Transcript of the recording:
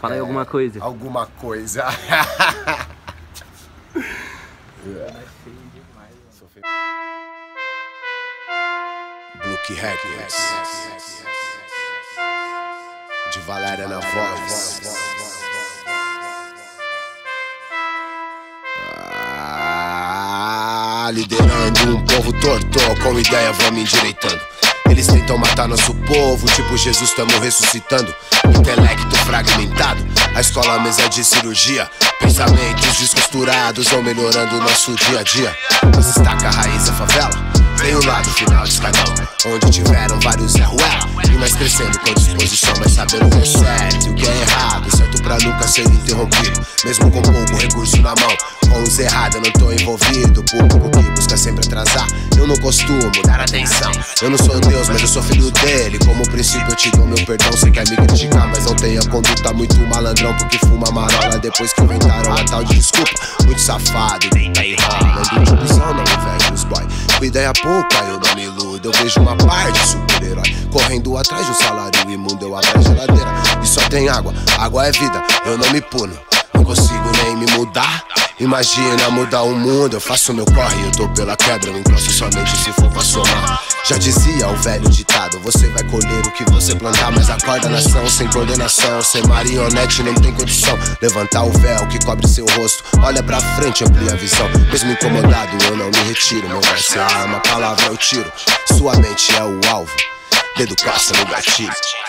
Fala aí alguma coisa. Alguma coisa. Bluke Records, de Valéria na voz. Liderando um povo torto, com ideia vamos endireitando. Eles tentam matar nosso povo, tipo Jesus tamo ressuscitando. Intelecto fragmentado, a escola mesa de cirurgia. Pensamentos descosturados vão melhorando o nosso dia a dia. Nós estaca a raiz da favela, vem o lado final de escadão, onde tiveram vários Zé Ruela. E nós crescendo com disposição, mas sabendo o que é certo e o que é errado, certo pra nunca ser interrompido, mesmo com pouco recurso na mão. Com os errados eu não tô envolvido, público que busca sempre atrasar. Eu não costumo dar atenção, eu não sou Deus, mas eu sou filho dele. Como princípio eu te dou meu perdão, você quer me criticar, mas não tenha conduta muito malandrão, porque fuma marola depois que inventaram a tal de desculpa. Muito safado, deita e rola, ando de visão, não invejo os boy. Com ideia pouca eu não me iludo, eu vejo uma parte super-herói correndo atrás de um salário imundo. Eu abro a geladeira e só tem água, água é vida, eu não me puno, não consigo nem me mudar. Imagina mudar o mundo, eu faço meu corre, eu tô pela quebra, eu encosto somente se for pra somar. Já dizia o velho ditado, você vai colher o que você plantar, mas acorda nação sem coordenação. Ser marionete não tem condição, levantar o véu que cobre seu rosto, olha pra frente, amplia a visão. Mesmo incomodado eu não me retiro, meu verso é a arma, a palavra é o tiro. Sua mente é o alvo, dedo caça no gatilho.